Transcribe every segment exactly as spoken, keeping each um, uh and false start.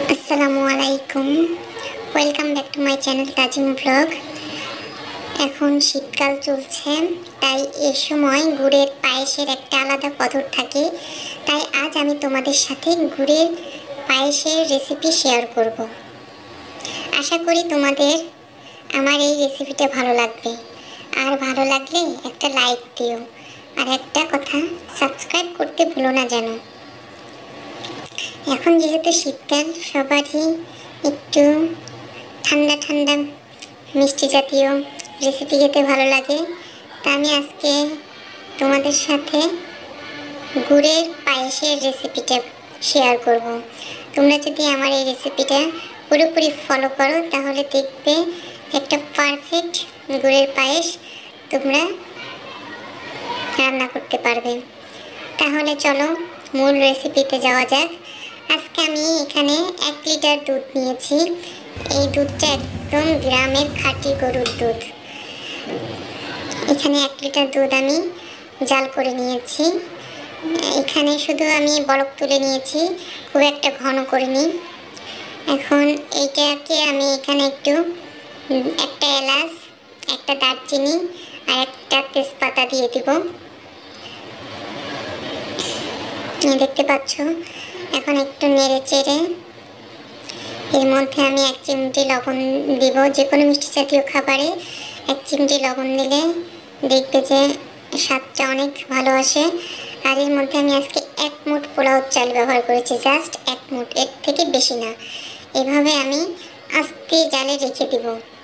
আসসালামু আলাইকুম, welcome back to my channel Tajim blog. এখন শীতকাল চলছে, তাই এই সময় গুড়ের পায়েসের একটা আলাদা কদর থাকে। তাই আজ আমি তোমাদের সাথে গুড়ের পায়েসের রেসিপি শেয়ার করব। আশা করি তোমাদের আমার এই রেসিপিটা ভালো লাগবে, আর ভালো লাগলে একটা লাইক দিও, আর একটা কথা, সাবস্ক্রাইব করতে ভুলো না যেন। এখন যেহেতু শীতকাল, সবারই একটু ঠান্ডা ঠান্ডা মিষ্টি জাতীয় রেসিপি খেতে ভালো লাগে। তা আমি আজকে তোমাদের সাথে গুড়ের পায়েসের রেসিপিটা শেয়ার করব। তোমরা যদি আমার এই রেসিপিটা পুরোপুরি ফলো করো তাহলে দেখবে একটা পারফেক্ট গুড়ের পায়েস তোমরা রান্না করতে পারবে। তাহলে চলো মূল রেসিপিতে যাওয়া যাক। আজকে আমি এখানে এক লিটার দুধ নিয়েছি। এই দুধটা একদম গ্রামের খাঁটি গরুর দুধ। এখানে এক লিটার দুধ আমি জাল করে নিয়েছি। এখানে শুধু আমি বরফ তুলে নিয়েছি, খুব একটা ঘন করিনি। এখন এইটাকে আমি এখানে একটু একটা এলাচ, একটা দারচিনি আর একটা তেজপাতা দিয়ে দিব। দেখতে পাচ্ছ, এখন একটু নেড়ে চেড়ে এর মধ্যে আমি এক চিমটি লবণ দিব। যে কোনো মিষ্টি জাতীয় খাবারে এক চিমটি লবণ দিলে দেখবে যে স্বাদটা অনেক ভালো আসে। আর এর মধ্যে আমি আজকে এক মুঠ পোলাও চাল ব্যবহার করেছি, জাস্ট এক মুঠ, এর থেকে বেশি না। এভাবে আমি আস্তে জালে রেখে দিব,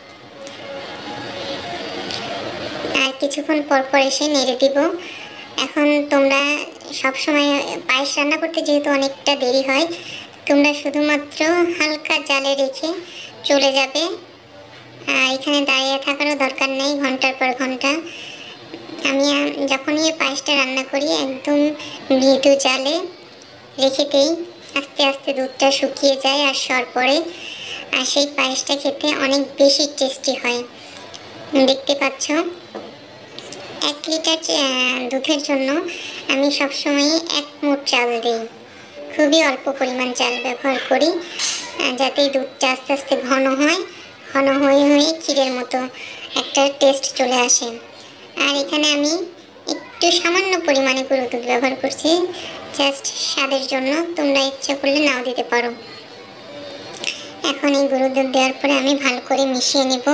আর কিছুক্ষণ পর পর এসে নেড়ে দিব। এখন তোমরা সবসময় পায়েস রান্না করতে যেহেতু অনেকটা দেরি হয়, তোমরা শুধুমাত্র হালকা জালে রেখে চলে যাবে। আর এখানে দাঁড়িয়ে থাকারও দরকার নেই ঘন্টার পর ঘন্টা। আমি যখনই পায়েসটা রান্না করি একদম মৃদু জালে রেখে দিই, আস্তে আস্তে দুধটা শুকিয়ে যায় আর সর পড়ে, আর সেই পায়েসটা খেতে অনেক বেশি টেস্টি হয়। দেখতে পাচ্ছ, এক লিটার দুধের জন্য আমি সবসময় এক মুঠ চাল দিই। খুবই অল্প পরিমাণ চাল ব্যবহার করি, যাতে দুধটা আস্তে আস্তে ঘন হয়, ঘন হয়ে হয়ে ক্ষীরের মতো একটা টেস্ট চলে আসে। আর এখানে আমি একটু সামান্য পরিমাণে গুঁড়ো দুধ ব্যবহার করছি, জাস্ট স্বাদের জন্য। তোমরা ইচ্ছা করলে নাও দিতে পারো। এখন এই গুঁড়ো দুধ দেওয়ার পরে আমি ভালো করে মিশিয়ে নেব।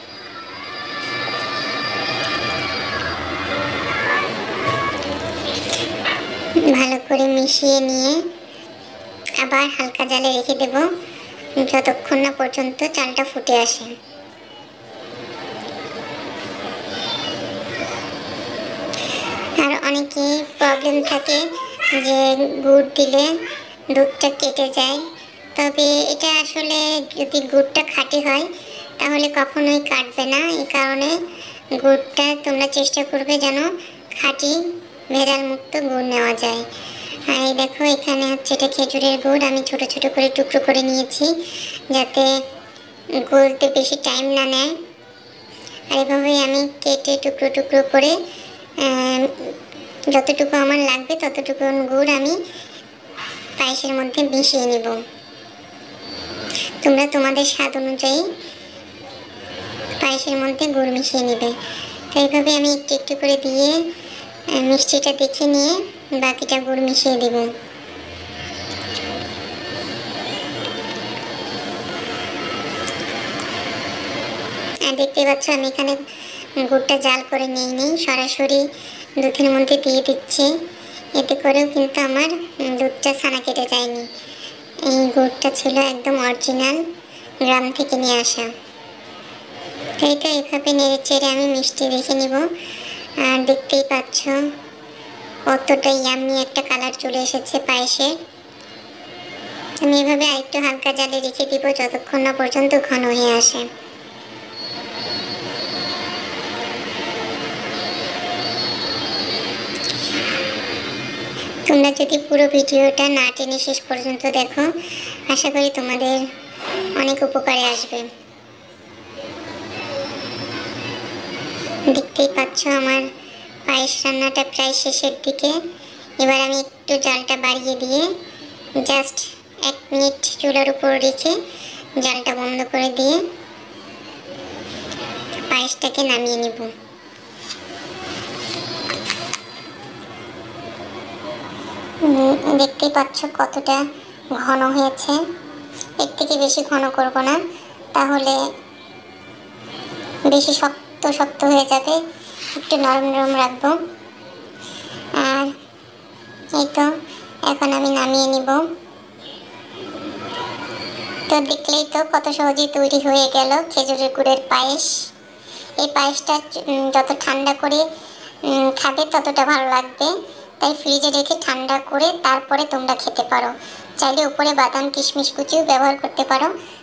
ভালো করে মিশিয়ে নিয়ে আবার হালকা জালে রেখে দেব যতক্ষণ না পর্যন্ত চালটা ফুটে আসে। আর অনেকে প্রবলেম থাকে যে গুড় দিলে দুধটা কেটে যায়, তবে এটা আসলে যদি গুড়টা খাঁটি হয় তাহলে কখনোই কাটবে না। এই কারণে গুড়টা তোমরা চেষ্টা করবে যেন খাঁটি ভেজাল মুক্ত গুড় নেওয়া যায়। আর এই দেখো, এখানে হচ্ছে এটা খেজুরের গুড়। আমি ছোট ছোট করে টুকরো করে নিয়েছি যাতে গলতে বেশি টাইম না নেয়। আর এভাবেই আমি কেটে টুকরো টুকরো করে যতটুকু আমার লাগবে ততটুকু গুড় আমি পায়েসের মধ্যে মিশিয়ে নেব। তোমরা তোমাদের স্বাদ অনুযায়ী পায়েসের মধ্যে গুড় মিশিয়ে নেবে। তো এইভাবে আমি একটু একটু করে দিয়ে মিষ্টিটা দেখে নিয়ে বাকিটা গুড় মিশিয়ে দেব। আর দেখতে পাচ্ছ আমি এখানে গুড়টা জাল করে নিই নি, সরাসরি দুধের মধ্যে দিয়ে দিচ্ছি। এতে করেও কিন্তু আমার দুধটা ছানা কেটে যায়নি। এই গুড়টা ছিল একদম অরিজিনাল গ্রাম থেকে নিয়ে আসা। তো এটা এভাবে নেড়ে চেড়ে আমি মিষ্টি দেখে নিব। আর দেখতেই পাচ্ছ কতটা ইয়াম্মি একটা কালার চলে এসেছে পায়েসের। আমি এভাবে আরেকটু হালকা জালে রেখে দিব যতক্ষণ না পর্যন্ত ঘন হয়ে আসে। তোমরা যদি পুরো ভিডিওটা না টেনে শেষ পর্যন্ত দেখো, আশা করি তোমাদের অনেক উপকারে আসবে। দেখতেই পাচ্ছ আমার পায়েস রান্নাটা প্রায় শেষের দিকে। এবার আমি একটু জালটা বাড়িয়ে দিয়ে জাস্ট এক মিনিট চুলার উপর রেখে জালটা বন্ধ করে দিয়ে পায়েসটাকে নামিয়ে নিব। দেখতেই পাচ্ছ কতটা ঘন হয়েছে। এর থেকে বেশি ঘন করব না, তাহলে বেশি শক্ত শক্ত হয়ে যাবে। একটু নরম নরম রাখবো। আর এই তো এখন আমি নামিয়ে নিব। তো দেখলেই তো কত সহজেই তৈরি হয়ে গেল খেজুরের গুড়ের পায়েস। এই পায়েসটা যত ঠান্ডা করে খাবে ততটা ভালো লাগবে, তাই ফ্রিজে রেখে ঠান্ডা করে তারপরে তোমরা খেতে পারো। চাইলে উপরে বাদাম কিশমিশ কুচিও ব্যবহার করতে পারো।